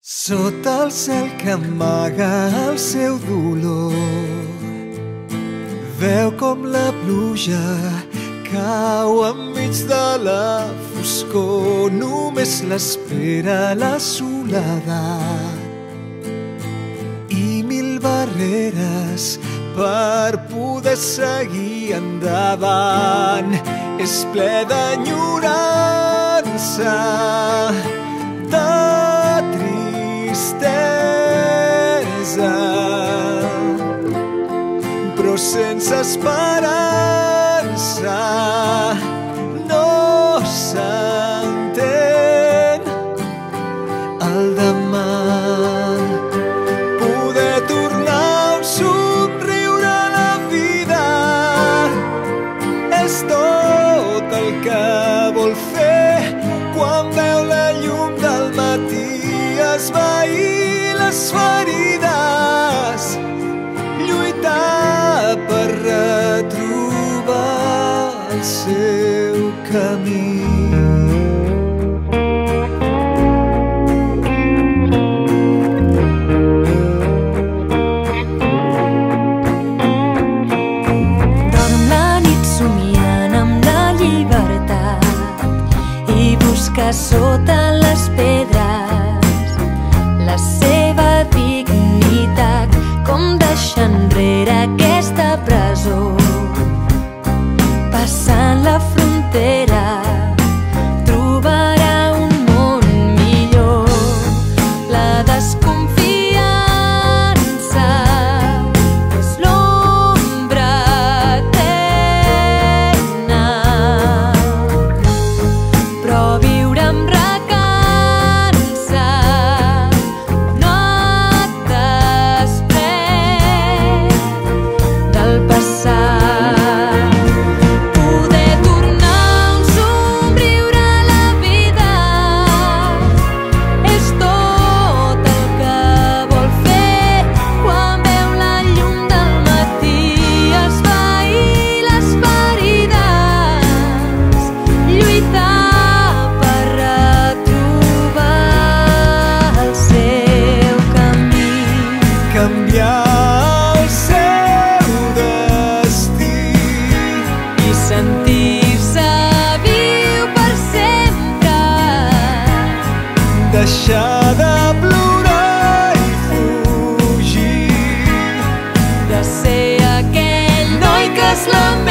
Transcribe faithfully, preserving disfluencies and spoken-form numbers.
Sota el cel que amaga el seu dolor, veu com la pluja cau enmig de la foscor. Només l'espera la soledat i mil barreres per poder seguir endavant. És ple d'enyorança, de tristesa, però sense esperança. No s'entén el demà. Poder tornar un somriure a la vida és tot el que vol fer quan veu la llum del matí esvair les ferides, lluitar per retrobar el seu camí. Dorm la nit somiant amb la llibertat i busca sota les pedres la seva dignitat, com deixar enrere aquesta presó. Passant la frontera trobarà un món millor. La desconfiança és l'ombra eterna, però viure amb recança no et desprèn del passat. Canviar el seu destí i sentir-se viu per sempre. Deixar de plorar i fugir, de ser aquell noi que és l'amor.